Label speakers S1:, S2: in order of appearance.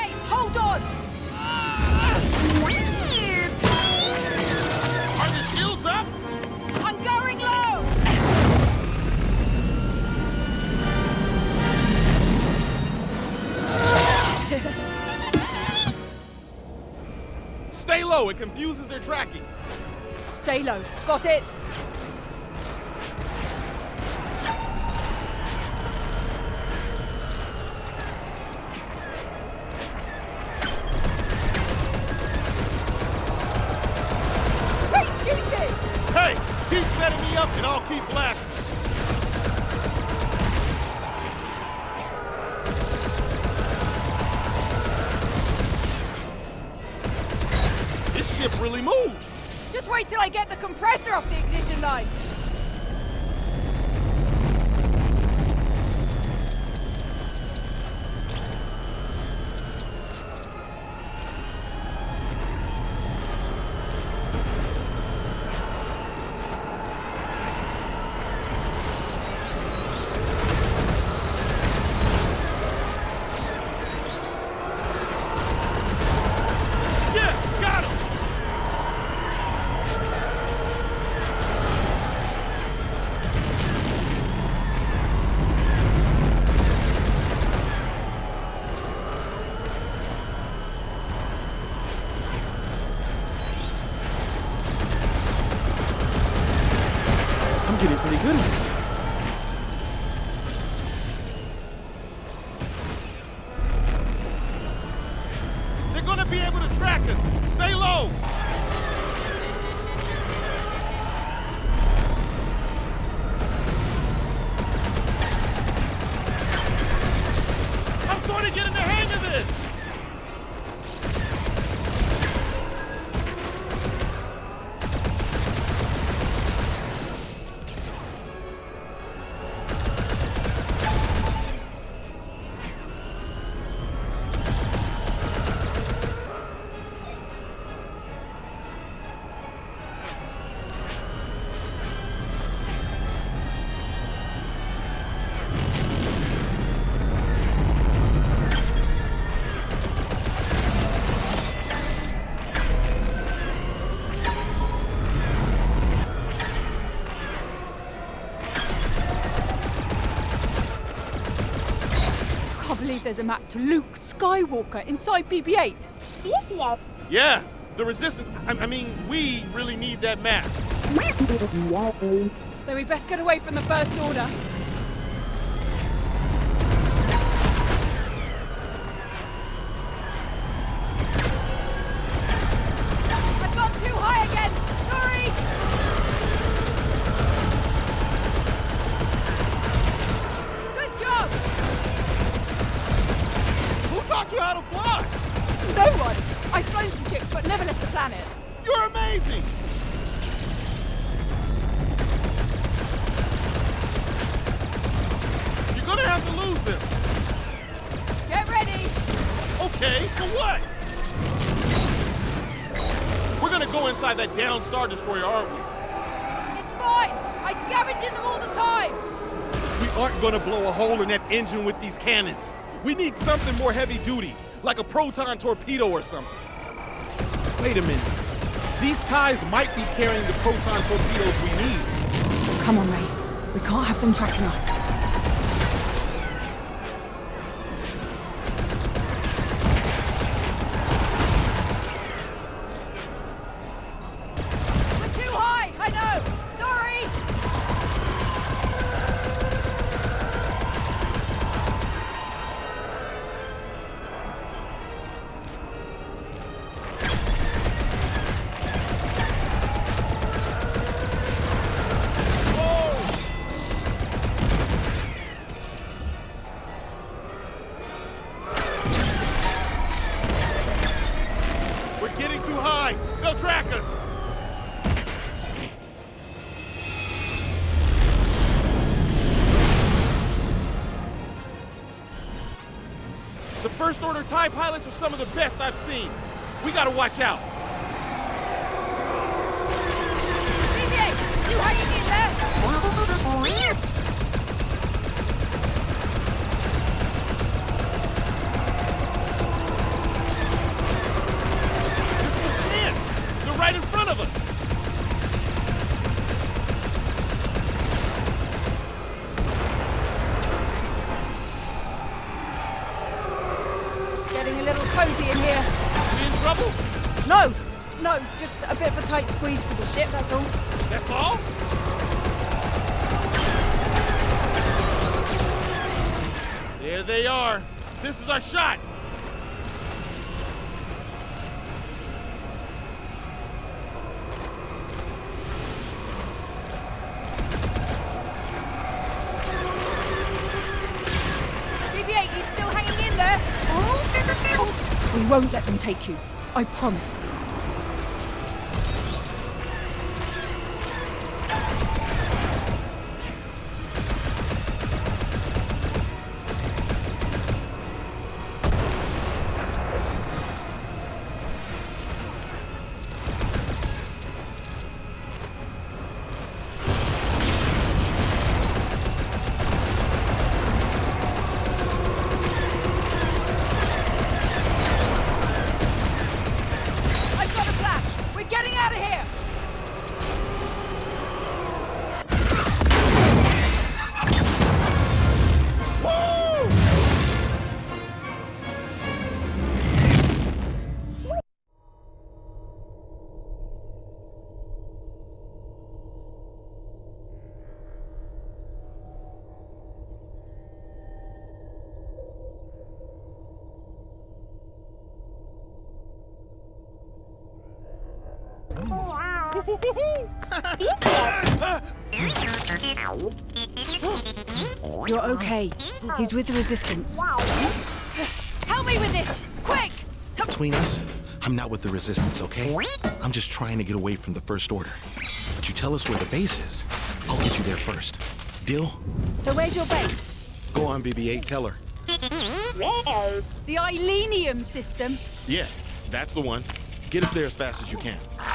S1: hold on!
S2: Are the shields up?
S1: I'm going low!
S2: Stay low, it confuses their tracking.
S1: Stay low. Got it? Wait, shoot it!
S2: Hey, keep setting me up and I'll keep blasting. This ship really moves.
S1: Just wait till I get the compressor off the ignition line.
S2: Yeah, got him.
S3: I'm getting pretty good at this.
S2: They're gonna be able to track us. Stay low. I'm sort of getting the hang of this.
S1: I can't believe there's a map to Luke Skywalker inside BB-8.
S2: Yeah, the Resistance. I mean, we really need that map.
S1: Then we best get away from the First Order. I've gone too high again! Sorry! Good job!
S2: Who taught you how to fly?
S1: No one! I've flown some ships but never left the planet.
S2: You're amazing. You're gonna have to lose them.
S1: Get ready!
S2: Okay, for what? We're gonna go inside that down Star Destroyer, aren't we?
S1: It's fine! I scavenge in them all the time!
S2: We aren't gonna blow a hole in that engine with these cannons. We need something more heavy duty, like a proton torpedo or something. Wait a minute. These ties might be carrying the proton torpedoes we need.
S1: Come on, Ray. We can't have them tracking us. We're too high! I know! Sorry!
S2: We're getting too high. They'll track us. The First Order TIE pilots are some of the best I've seen. We gotta watch out.
S1: BB-8, you hanging in there? cozy in here.
S2: We in trouble?
S1: No, just a bit of a tight squeeze for the ship, that's all.
S2: That's all? There they are. This is our shot.
S1: BB-8, you still hanging in there? We won't let them take you. I promise. You're okay. He's with the Resistance. Help me with this! Quick!
S4: Between us, I'm not with the Resistance, okay? I'm just trying to get away from the First Order. But you tell us where the base is, I'll get you there first. Deal?
S1: So where's your base?
S4: Go on, BB-8, tell her.
S1: The Ilenium system?
S4: Yeah, that's the one. Get us there as fast as you can.